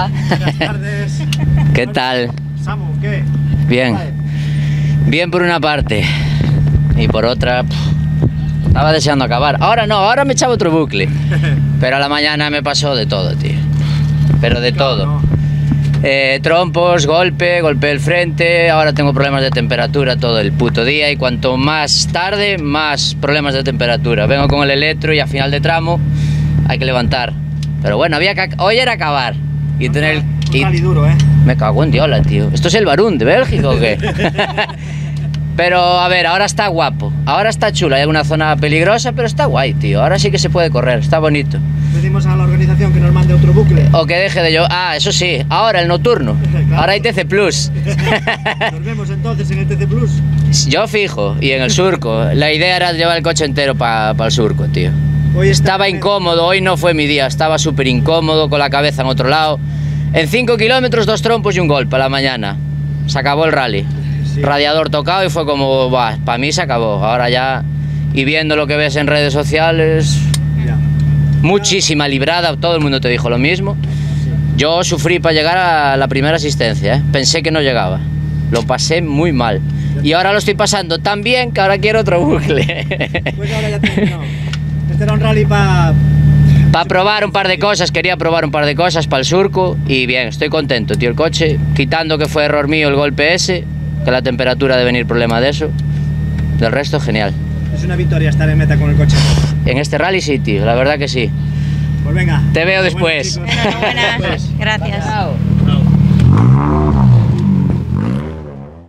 Hola. Buenas tardes. ¿Qué tal? Samu, ¿qué? Bien. Bien por una parte. Y por otra, estaba deseando acabar. Ahora no, ahora me echaba otro bucle. Pero a la mañana me pasó de todo, tío. Pero de todo. No. Trompos, golpeé el frente, ahora tengo problemas de temperatura todo el puto día y cuanto más tarde, más problemas de temperatura. Vengo con el electro y a final de tramo hay que levantar. Pero bueno, hoy era acabar y tener... Un rally duro, ¿eh? Me cago en diola, tío. ¿Esto es el Barún de Bélgica o qué? Pero a ver, ahora está guapo, ahora está chulo, hay alguna zona peligrosa, pero está guay, tío. Ahora sí que se puede correr, está bonito. Pedimos a la organización que nos mande otro bucle. O que deje de yo... Ah, eso sí, ahora el nocturno. Claro. Ahora hay TC Plus. Nos vemos entonces en el TC Plus. Yo fijo, y en el surco. La idea era llevar el coche entero para el surco, tío. Hoy Estaba incómodo, hoy no fue mi día, estaba súper incómodo, con la cabeza en otro lado. En 5 kilómetros, 2 trompos y un golpe a la mañana. Se acabó el rally. Sí. Radiador tocado y fue como, para mí se acabó. Ahora ya, y viendo lo que ves en redes sociales, Ya. muchísima librada, todo el mundo te dijo lo mismo. Yo sufrí para llegar a la primera asistencia, ¿eh? Pensé que no llegaba. Lo pasé muy mal. Y ahora lo estoy pasando tan bien que ahora quiero otro bucle. Pues ahora ya terminó. Este era un rally para... Para probar un par de cosas, quería probar un par de cosas para el surco y bien, estoy contento, tío. El coche, quitando que fue error mío el golpe ese, que la temperatura debe venir problema de eso, del resto genial. Es una victoria estar en meta con el coche. En este rally sí, tío, la verdad que sí. Pues venga. Te veo Enhorabuena, después. chicos. Enhorabuena, gracias. Chao.